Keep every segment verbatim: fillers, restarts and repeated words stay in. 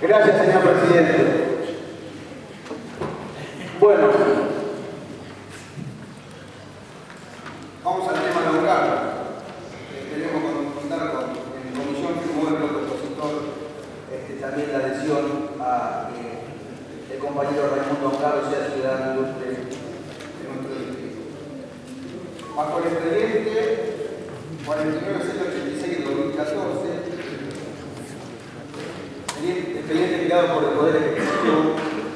Gracias, señor presidente. Bueno, vamos al tema laboral. Queremos contar con en comisión que firmó el propositor este, también la adhesión a que el compañero Raimundo Ongaro sea ciudadano ilustre de nuestro distrito. Bajo el expediente cuarenta y nueve mil setecientos ochenta y seis de dos mil catorce, expediente enviado por el Poder Ejecutivo,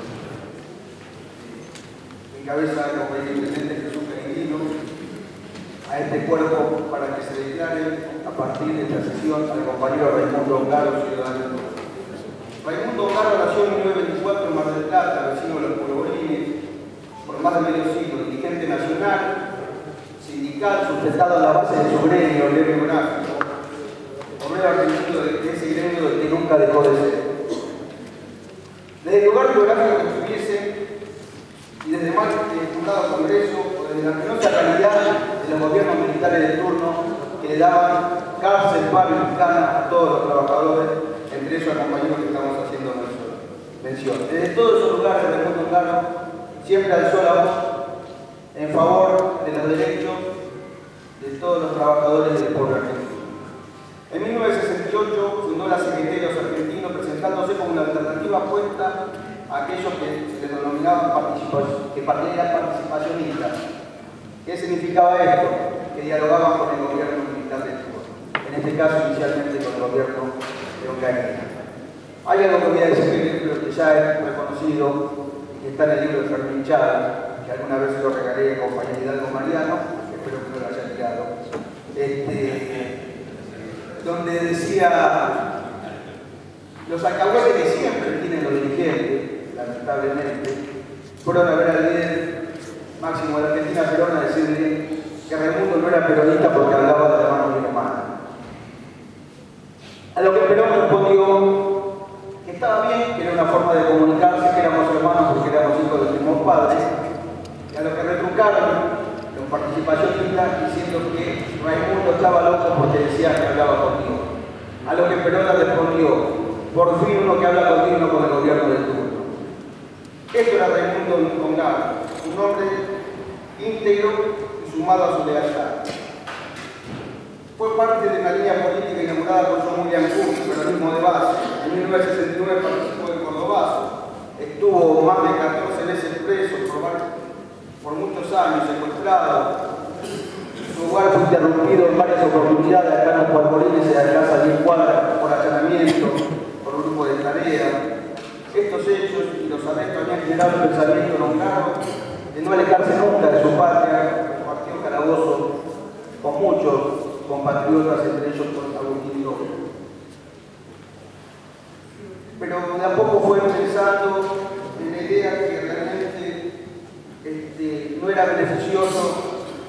encabeza el compañero intendente Jesús Canindino, a este cuerpo para que se declare a partir de esta sesión al compañero Raimundo Ongaro, ciudadano. Raimundo Ongaro nació en mil novecientos veinticuatro en Mar del Plata, vecino de los Polvorines, por más de medio siglo, dirigente nacional, sindical, sustentado a la base de su gremio, el gremio gráfico, obrero argentino de ese gremio que nunca dejó de ser. Desde el lugar geográfico que estuviese y desde el mal fundado Congreso, o desde la penosa calidad de los gobiernos militares de turno que le daban cárcel, paro y cana a todos los trabajadores, entre esos compañeros que estamos haciendo mención. Desde todos esos lugares del mundo Ongaro siempre alzó la voz en favor de los derechos de todos los trabajadores del pueblo argentino. En mil novecientos sesenta y ocho fundó la C G T de los Argentinos, presentándose como una alternativa opuesta a aquellos que se les denominaban que eran participacionistas. ¿Qué significaba esto? Que dialogaban con el gobierno militar de turno, en este caso inicialmente con el gobierno de Onganía. Hay algo que voy a decir, pero que ya es reconocido, que está en el libro de Fermín Chávez, que alguna vez lo regalé a compañero Hidalgo Mariano, espero que no lo haya tirado, este, donde decía: los alcahuetes que siempre tienen los dirigentes, lamentablemente, fueron a ver al líder máximo de la Argentina, Perón, a decirle que Raimundo no era peronista porque hablaba de la mano de mi hermana. A lo que Perón respondió que estaba bien, que era una forma de comunicarse, que éramos hermanos porque éramos hijos de los mismos padres, y a lo que retrucaron los participacionistas diciendo que Raimundo estaba loco porque decía que hablaba conmigo. A lo que Perón le respondió: por fin uno que habla contigo con el gobierno del turno. Esto era Raimundo Ongaro, un hombre íntegro y sumado a su lealtad. Fue parte de una línea política inaugurada por John William Cook, peronismo de base. En mil novecientos sesenta y nueve participó del Cordobazo. Estuvo más de catorce veces preso por, por muchos años, secuestrado. Su hogar fue interrumpido en varias oportunidades acá en los Polvorines y acá a diez cuadras por allanamiento, por un grupo de tarea. Estos hechos y los arrestos habían generado el pensamiento en Ongaro de no alejarse nunca de su patria, compartió calabozo con muchos compatriotas, entre ellos con Agustín López. Pero de a poco fue pensando en la idea que realmente este, no era beneficioso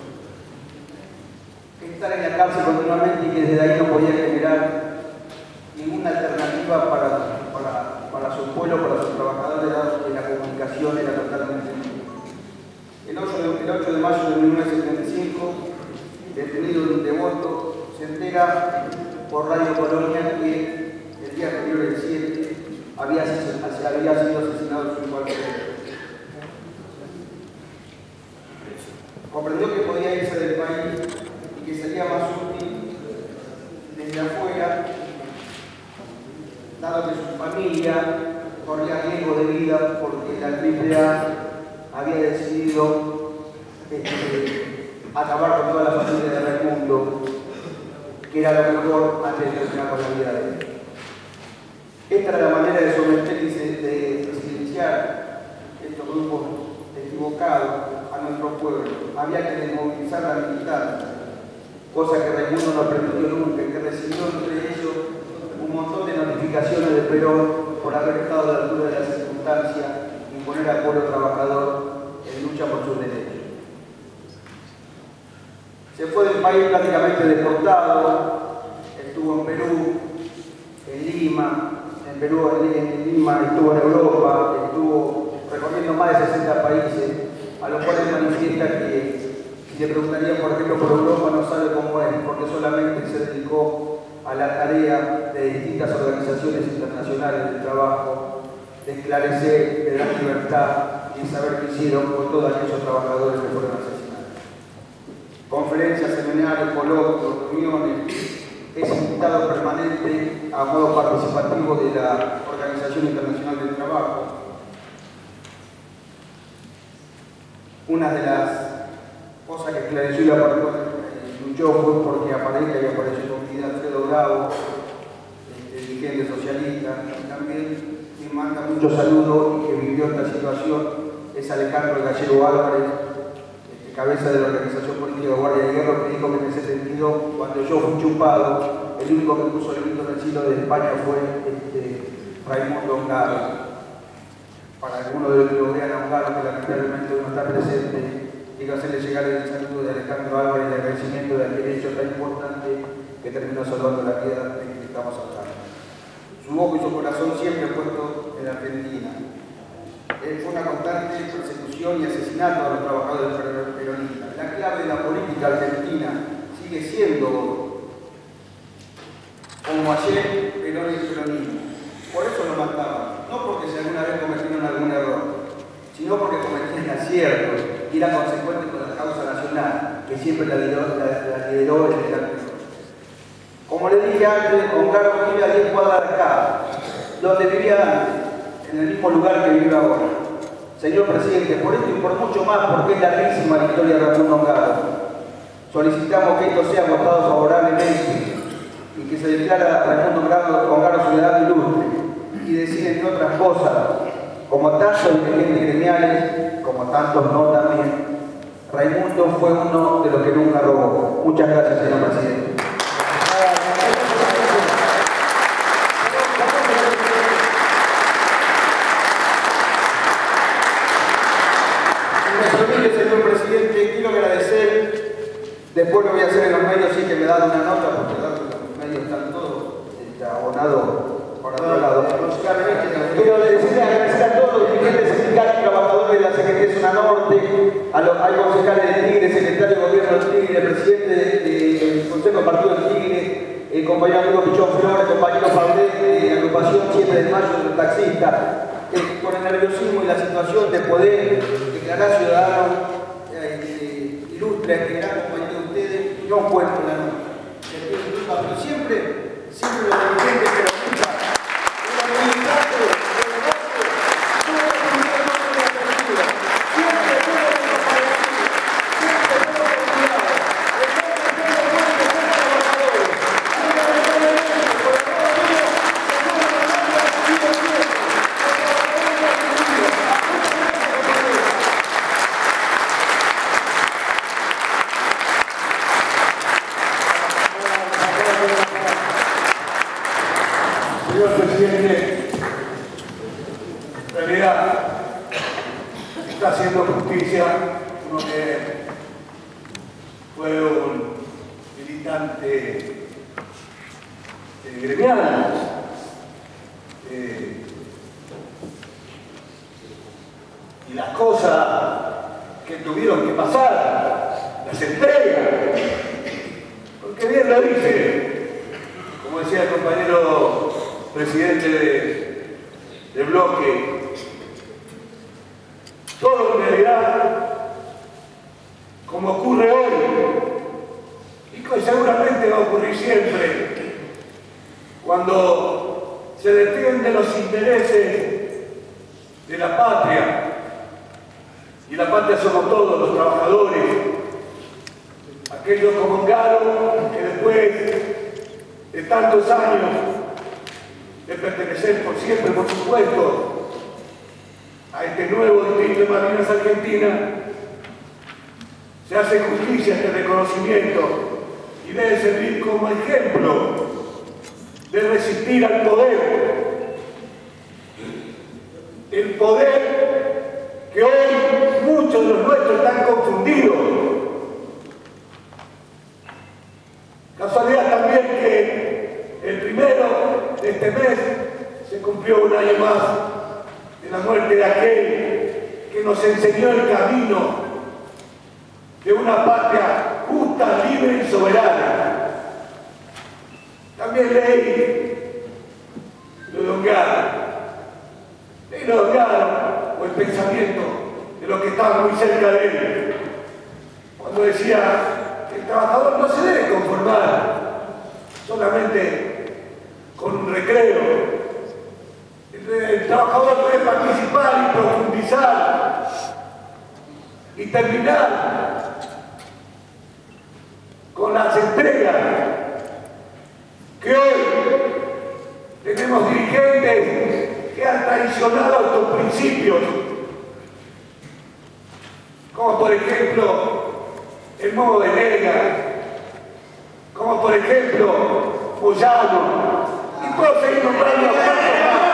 estar en la cárcel continuamente y que desde ahí no podía generar ninguna alternativa para, para, para su pueblo, para sus trabajadores, dado que la comunicación era totalmente nula. El ocho de mayo de mil novecientos setenta y cinco, detenido en un devoto, se entera por Radio Colonia que el día anterior, el siete, había, había sido asesinado su cuartel. Comprendió que podía irse del país y que sería más útil desde afuera, dado que su familia corría riesgo de vida porque la Triple A había decidido este, acabar con toda la familia de Raimundo, que era lo mejor antes de terminar con la vida de él. Esta era la manera de someter y de, de silenciar estos grupos equivocados a nuestro pueblo. Había que desmovilizar la militancia, cosa que Raimundo no permitió nunca, que recibió entre ellos un montón de notificaciones de Perón por haber estado a la altura de la circunstancia y poner al pueblo trabajador en lucha por sus derechos. Se fue del país prácticamente deportado, estuvo en Perú, en Lima, en Perú, en Lima, estuvo en Europa, estuvo recorriendo más de sesenta países, a los cuales manifiesta que si le preguntaría, por ejemplo, por Europa, no sabe cómo es, porque solamente se dedicó a la tarea de distintas organizaciones internacionales de trabajo esclarecer, de dar libertad y saber qué hicieron con todos aquellos trabajadores que fueron asesinados. Conferencias, seminarios, coloquios, reuniones, es invitado permanente a modo participativo de la Organización Internacional del Trabajo. Una de las cosas que esclareció y la luchó fue porque aparezca y apareció con vida Alfredo Bravo, este, dirigente socialista, y también quien manda muchos saludos y que vivió esta situación es Alejandro Gallego Álvarez, este, cabeza de la Organización Política de Guardia de Hierro, que dijo que en ese sentido, cuando yo fui chupado, el único que puso el grito en el cielo de España fue este, Raimundo Ongaro. Para algunos de los que lo vean a Ongaro, que lamentablemente no está presente, quiero hacerle llegar el saludo de Alejandro Álvarez y el agradecimiento de aquel hecho tan importante que terminó salvando la vida de que estamos hablando. Su ojo y su corazón siempre puesto en Argentina. Él fue una constante persecución y asesinato a los trabajadores peronistas. La clave de la política argentina sigue siendo, como ayer, Perón y el peronismo. Por eso lo mataban, no porque si alguna vez cometieron algún error, sino porque cometían aciertos y era consecuente con la causa nacional, que siempre la lideró, la, la lideró el Estado. Como le dije antes, Ongaro vive a diez cuadras de acá, donde vivía antes, en el mismo lugar que vive ahora. Señor Presidente, por esto y por mucho más, porque es larguísima la historia de Raimundo Ongaro, solicitamos que esto sea votado favorablemente y que se declara a Raimundo Ongaro ciudadano ilustre y decir, entre otras cosas, como tantos dirigentes gremiales, como tantos no también, Raimundo fue uno de los que nunca robó. Muchas gracias, señor Presidente. Señor Presidente, quiero agradecer, después lo voy a hacer en los medios, sí que me dan una nota, porque los medios están todos abonados por otro lado. Quiero decirle, agradecer a todos los dirigentes sindicales y trabajadores de la Secretaría Zona Norte, a los, al concejal del Tigre, secretario de Gobierno del Tigre, presidente del Consejo de Partido del Tigre, el compañero amigo Pichón Flores, compañero Pablé, de la agrupación siete de mayo de los taxistas, eh, con el nerviosismo y la situación de poder declarar ciudadano eh, ilustre a este gran compañero de ustedes, no encuentro la nota. Pero siempre, siempre los dirigentes que lo escuchan, los militares, Señor Presidente, en realidad está haciendo justicia uno que fue un militante eh, gremial, eh, y las cosas que tuvieron que pasar, las entregas, porque bien lo dice, como decía el compañero presidente de, de bloque, todo en realidad, como ocurre hoy, y que seguramente va a ocurrir siempre, cuando se defienden los intereses de la patria, y la patria somos todos los trabajadores, aquellos como Ongaro, que después de tantos años de pertenecer por siempre, por supuesto, a este nuevo distrito de Malvinas Argentina, se hace justicia este reconocimiento y debe servir como ejemplo de resistir al poder. El poder que hoy muchos de los nuestros están confundidos. Casualidad también que el primero de este mes se cumplió un año más de la muerte de aquel que nos enseñó el camino de una patria justa, libre y soberana. También leí lo de Ongaro. era Garo o el pensamiento de los que estaban muy cerca de él, cuando decía que el trabajador no se debe conformar solamente con un recreo. El, el trabajador debe participar y profundizar y terminar con las entregas que hoy tenemos dirigentes que han traicionado estos principios, como por ejemplo el modo de Lega, como por ejemplo Moyano, y puedo seguir nombrando a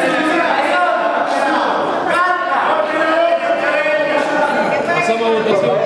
Pasamos a votación.